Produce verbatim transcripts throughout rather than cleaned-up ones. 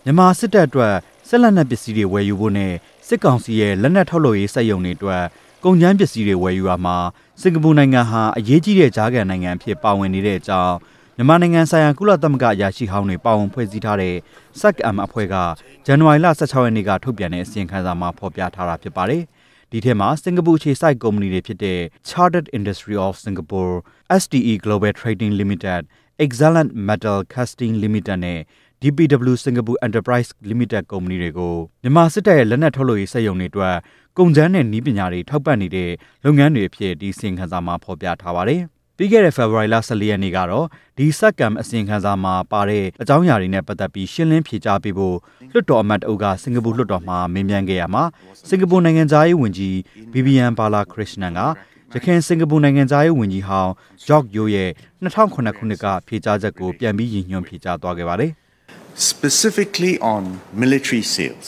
မြန်မာစစ်တပ်အတွက်ဆက်လက်နက်ပစ္စည်းတွေဝယ်ယူဖို့နဲ့စစ်ကောင်စီရဲ့လက်နက်ထုတ်လုပ်ရေးစက်ရုံတွေအတွက်ကုန်ကျန်းပစ္စည်းတွေဝယ်ယူရမှာစင်ကာပူနိုင်ငံဟာအရေးကြီးတဲ့ကြားခံနိုင်ငံအဖြစ်ပါဝင်နေတဲ့အကြောင်းမြန်မာနိုင်ငံဆိုင်ရာကုလသမဂ္ဂအရာရှိဟောင်းတွေပါဝင်ဖွဲ့စည်းထားတဲ့ S A C M အဖွဲ့ကဇန်နဝါရီလ十၆ရက်နေ့ကထုတ်ပြန်တဲ့အစီရင်ခံစာမှာဖော်ပြထားတာဖြစ်ပါတယ်။ဒီထဲမှာစင်ကာပူအခြေစိုက်ကုမ္ပဏီတွေဖြစ်တဲ့ Chartered Industry of Singapore, S D E Global Trading Limited, Excellent Metal Casting Limited နဲ့ D P W Singapore Enterprise Limited ကုမ္ပဏီတွေကိုမြန်မာစစ်တပ်ရဲ့လက်နက်ထုတ်လုပ်ရေးစက်ရုံတွေအတွက်ကုန်ကျန်းတဲ့နည်းပညာတွေထောက်ပံ့နေတဲ့လုပ်ငန်းတွေအဖြစ်ဒီအစီရင်ခံစာမှာဖော်ပြထားပါတယ်။ပြီးခဲ့တဲ့ ဖေဖော်ဝါရီလ十四ရက်နေ့ကတော့ဒီ S A C M အစီရင်ခံစာမှာပါတဲ့အကြောင်းအရာတွေနဲ့ပတ်သက်ပြီးရှင်းလင်းဖြေကြားပေးဖို့လွှတ်တော်အမတ်အုပ်ကစင်ကာပူလွှတ်တော်မှာမေးမြန်းခဲ့ရမှာစင်ကာပူနိုင်ငံသားရေးဝန်ကြီး Vivian Balakrishnan ကရခိုင်စင်ကာပူနိုင်ငံသားရေးဝန်ကြီးဟောင်း George Yeo ရဲ့၂၀၀၇ခုနှစ်ကဖြေကြားချက်ကိုပြန်ပြီးရည်ညွှန်းဖြေကြားသွားခဲ့ပါတယ်။ Specifically on military sales,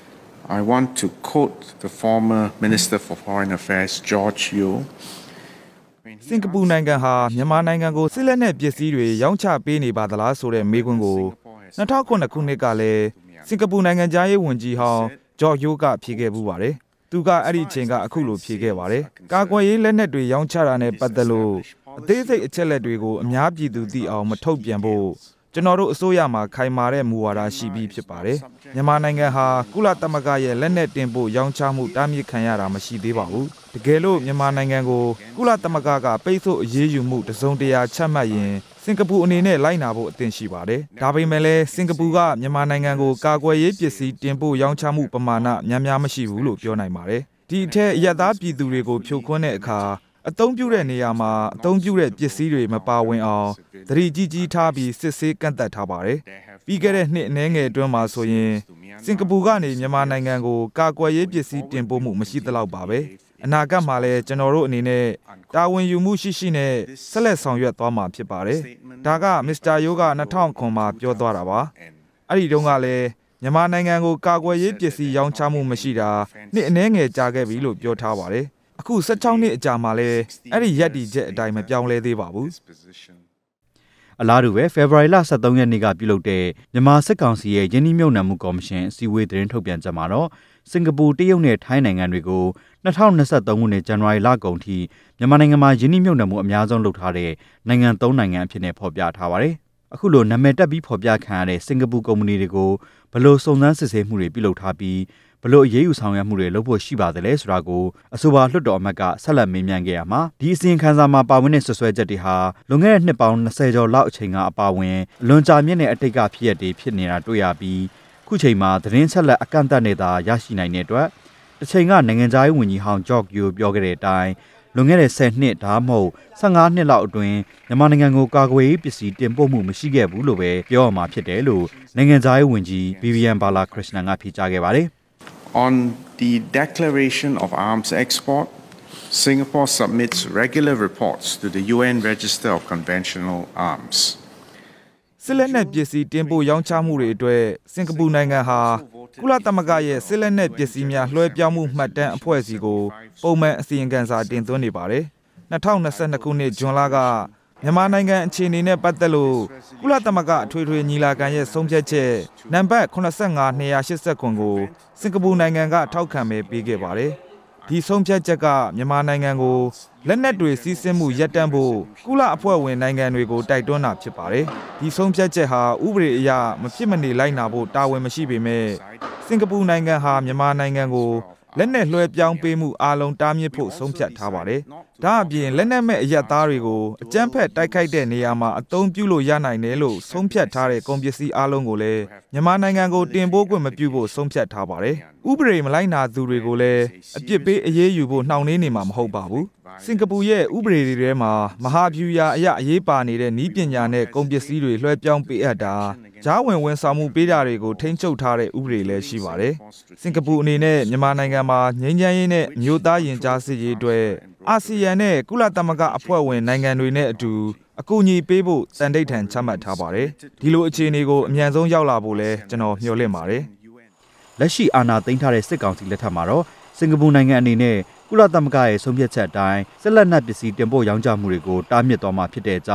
I want to quote the former Minister for Foreign Affairs, George Yeo. စင်ကာပူနိုင်ငံဟာမြန်မာနိုင်ငံကိုစစ်လက်နက်ပစ္စည်းတွေရောင်းချပေးနေပါသလားဆိုတဲ့မေးခွန်းကို၂၀၀၇ခုနှစ်ကလည်းစင်ကာပူနိုင်ငံသားရေးဝန်ကြီးဟောင်း George Yeo ကဖြေခဲ့ပူပါတယ်။သူကအဲ့ဒီအချိန်ကအခုလိုဖြေခဲ့ပါတယ်။ကာကွယ်ရေးလက်နက်တွေရောင်းချတာနဲ့ပတ်သက်လို့အသေးစိတ်အချက်လက်တွေကိုအများပြည်သူသိအောင်မထုတ်ပြန်ဖို့ကျွန်တော်တို့အစိုးရမှာခိုင်မာတဲ့မူဝါဒရှိပြီးဖြစ်ပါတယ်။မြန်မာနိုင်ငံဟာကုလသမဂ္ဂရဲ့လက်နက်တင်ပို့ရောင်းချမှုတားမြစ်ခံရတာမရှိသေးပါဘူး။တကယ်လို့မြန်မာနိုင်ငံကိုကုလသမဂ္ဂကပိတ်ဆို့အရေးယူမှုတစုံတရာချမှတ်ရင်စင်ကာပူအနေနဲ့လိုက်နာဖို့အသင့်ရှိပါတယ်။ဒါပေမဲ့လည်းစင်ကာပူကမြန်မာနိုင်ငံကိုကာကွယ်ရေးပစ္စည်းတင်ပို့ရောင်းချမှုပမာဏများများမရှိဘူးလို့ပြောနိုင်ပါတယ်။ဒီအထက်အရသာပြည်သူတွေကိုဖြိုခွင်းတဲ့အခါအသုံးပြုတဲ့နေရာမှာအသုံးပြုတဲ့ပစ္စည်းတွေမပါဝင်အောင်သတိကြီးကြီးထားပြီးစစ်ဆေးကန့်သတ်ထားပါတယ်။ပြီးခဲ့တဲ့နှစ်အနည်းငယ်အတွင်းမှာဆိုရင်စင်ကာပူကနေမြန်မာနိုင်ငံကိုကာကွယ်ရေးပစ္စည်းတင်ပို့မှုမရှိသလောက်ပါပဲ။အနာဂတ်မှာလည်းကျွန်တော်တို့အနေနဲ့တာဝန်ယူမှုရှိရှိနဲ့ဆက်လက်ဆောင်ရွက်သွားမှာဖြစ်ပါတယ်။ဒါကမစ္စတာယိုးက၂၀၀၇မှာပြောသွားတာပါ။အဲ့ဒီတုန်းကလည်းမြန်မာနိုင်ငံကိုကာကွယ်ရေးပစ္စည်းရောင်းချမှုမရှိတာနှစ်အနည်းငယ်ကြာခဲ့ပြီလို့ပြောထားပါတယ်။အခု၁၆နှစ်အကြာမှာလဲအဲ့ဒီရက်တီချက်အတိုင်းမပြောင်းလဲသေးပါဘူးအလားတူပဲဖေဖော်ဝါရီလ十三ရက်နေ့ကပြုလုပ်တဲ့မြန်မာစစ်ကောင်စီရဲ့ယင်းနှိမ့်မြုပ်နှံမှုကော်မရှင်အစည်းအဝေးသတင်းထုတ်ပြန်ချက်မှာတော့စင်ကာပူတရုတ်နဲ့ထိုင်းနိုင်ငံတွေကို၂၀၂၃ခုနှစ်ဇန်နဝါရီလကုန်ထိမြန်မာနိုင်ငံမှာယင်းနှိမ့်မြုပ်နှံမှုအများဆုံးလုပ်ထားတဲ့နိုင်ငံသုံးနိုင်ငံအဖြစ်နဲ့ဖော်ပြထားပါတယ်အခုလိုနာမည်တက်ပြီးဖော်ပြခံရတဲ့စင်ကာပူကုမ္ပဏီတွေကိုဘယ်လိုစုံစမ်းစစ်ဆေးမှုတွေပြုလုပ်ထားပြီးဘလို့အရေးယူဆောင်ရွက်မှုတွေလုပ်ဖို့ရှိပါသလဲဆိုတာကိုအဆိုပါလွှတ်တော်အမတ်ကဆက်လက်မေးမြန်းခဲ့ရမှာဒီအစီရင်ခံစာမှာပါဝင်တဲ့ဆွဆွဲချက်တွေဟာလွန်ခဲ့တဲ့နှစ်ပေါင်း၂၀ကျော်လောက်အချိန်ကအပါဝင်လွန်ကြာမြင့်တဲ့အတိတ်ကဖြစ်ရတွေဖြစ်နေတာတွေ့ရပြီးခုချိန်မှာသတင်းဆက်လက်အကန့်အသတ်နေတာရရှိနိုင်တဲ့အတွက်တစ်ချိန်ကနိုင်ငံသားရေးဝန်ကြီးဟောင်းဂျော့ဂ်ယိုပြောခဲ့တဲ့အတိုင်းလွန်ခဲ့တဲ့ဆယ်နှစ်ဒါမှမဟုတ်၁၅နှစ်လောက်အတွင်းမြန်မာနိုင်ငံကိုကာကွယ်ရေးပစ္စည်းတင်ပို့မှုမရှိခဲ့ဘူးလို့ပဲပြောရမှာဖြစ်တယ်လို့နိုင်ငံသားရေးဝန်ကြီး Vivian Balakrishnan ကဖြေကြားခဲ့ပါတယ် On the declaration of arms export, Singapore submits regular reports to the U N Register of Conventional Arms. စစ်လက်နက်ပစ္စည်းတင်ပို့ရောင်းချမှုတွေအတွက်စင်ကာပူနိုင်ငံဟာကုလသမဂ္ဂရဲ့စစ်လက်နက်ပစ္စည်းများလွှဲပြောင်းမှုမှတ်တမ်းအဖွဲ့အစည်းကိုပုံမှန်အစီရင်ခံစာတင်သွင်းနေပါတယ်။၂၀၂၂ခုနှစ်ဇွန်လကမြန်မာနိုင်ငံအခြေအနေနဲ့ပတ်သက်လို့ကုလသမဂ္ဂအထွေထွေညီလာခံရဲ့ဆုံးဖြတ်ချက်နံပါတ်၇၅ ၂၈၇ကိုစင်ကာပူနိုင်ငံကထောက်ခံမဲပေးခဲ့ပါတယ်။ဒီဆုံးဖြတ်ချက်ကမြန်မာနိုင်ငံကိုလက်နက်တွေစီးဆင်းမှုရပ်တန့်ဖို့ကုလအဖွဲ့ဝင်နိုင်ငံတွေကိုတိုက်တွန်းတာဖြစ်ပါတယ်။ဒီဆုံးဖြတ်ချက်ဟာဥပဒေအရမဖြစ်မနေလိုက်နာဖို့တာဝန်မရှိပေမဲ့စင်ကာပူနိုင်ငံဟာမြန်မာနိုင်ငံကိုလက်နက်လွှဲပြောင်းပေးမှုအားလုံးတားမြစ်ဖို့ဆုံးဖြတ်ထားပါတယ်။ဒါအပြင်လက်နက်မဲ့အရက်သားတွေကိုအကြမ်းဖက်တိုက်ခိုက်တဲ့နေရာမှာအသုံးပြုလို့ရနိုင်တယ်လို့ဆုံးဖြတ်ထားတဲ့ကုန်ပစ္စည်းအားလုံးကိုလည်းမြန်မာနိုင်ငံကိုတင်ပို့ခွင့်မပြုဖို့ဆုံးဖြတ်ထားပါတယ်။ဥပဒေမလိုက်နာသူတွေကိုလည်းအပြစ်ပေးအရေးယူဖို့နှောင့်နှေးနေမှာမဟုတ်ပါဘူး။စင်ကာပူရဲ့ဥပဒေတွေထဲမှာမဟာဗျူဟာအရအရေးပါနေတဲ့နည်းပညာနဲ့ကုန်ပစ္စည်းတွေလွှဲပြောင်းပေးအပ်တာကြားဝင်ဝန်ဆောင်မှုပေးတာတွေကိုထိန်းချုပ်ထားတဲ့ဥပဒေလည်းရှိပါတယ်။စင်ကာပူအနေနဲ့မြန်မာနိုင်ငံမှာငြိမ်းချမ်းရေးနဲ့မျိုးသားရင်ကြားစစ်ရေးအတွက်အာဆီယံနဲ့ကုလသမဂ္ဂအဖွဲ့ဝင်နိုင်ငံတွေနဲ့အတူအကူအညီပေးဖို့စံတိတ်ထန်ချမှတ်ထားပါတယ်။ဒီလိုအခြေအနေကိုအမြန်ဆုံးရောက်လာဖို့လဲကျွန်တော်မျှော်လင့်ပါတယ်။လက်ရှိအာဏာသိမ်းထားတဲ့စစ်ကောင်စီလက်ထက်မှာတော့စင်ကာပူနိုင်ငံအနေနဲ့ကုလသမဂ္ဂရဲ့ဆုံးဖြတ်ချက်အတိုင်းဆက်လက်နက်ပစ္စည်းတင်ပို့ရောင်းချမှုတွေကိုတားမြစ်သွားမှာဖြစ်တဲ့အကြောင်း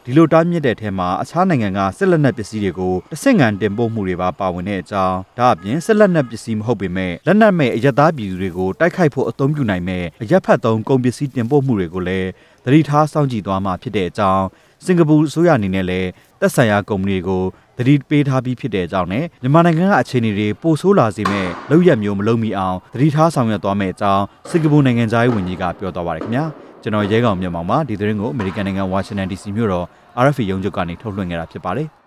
ဒီလိုတားမြစ်တဲ့ထဲမှာအခြားနိုင်ငံကစစ်လက်နက်ပစ္စည်းတွေကိုတဆင့်ခံတင်ပို့မှုတွေပါပါဝင်တဲ့အကြောင်းဒါအပြင်စစ်လက်နက်ပစ္စည်းမဟုတ်ပေမဲ့လက်နက်မဲ့အရက်သားပြည်သူတွေကိုတိုက်ခိုက်ဖို့အသုံးပြုနိုင်မဲ့အရက်ဖက်သုံးကုန်ပစ္စည်းတင်ပို့မှုတွေကိုလည်းသတိထားစောင့်ကြည့်သွားမှာဖြစ်တဲ့အကြောင်းစင်ကာပူအစိုးရအနေနဲ့လည်းသက်ဆိုင်ရာကုမ္ပဏီတွေကိုသတိပေးထားပြီးဖြစ်တဲ့အကြောင်းနဲ့မြန်မာနိုင်ငံကအခြေအနေတွေပိုဆိုးလာစေမဲ့လောက်ရက်မျိုးမလုပ်မိအောင်သတိထားဆောင်ရွက်သွားမယ့်အကြောင်းစင်ကာပူနိုင်ငံသားရေးဝန်ကြီးကပြောသွားပါတယ်ခင်ဗျာကျွန်တော်ရဲကောင်မြန်မာမှာဒီသတင်းကိုအမေရိကန်နိုင်ငံဝါရှင်တန် ဒီ စီ မြို့တော် အာ အက်ဖ် အေ ရုံးချုပ်ကနေထုတ်လွှင့်ခဲ့တာဖြစ်ပါတယ်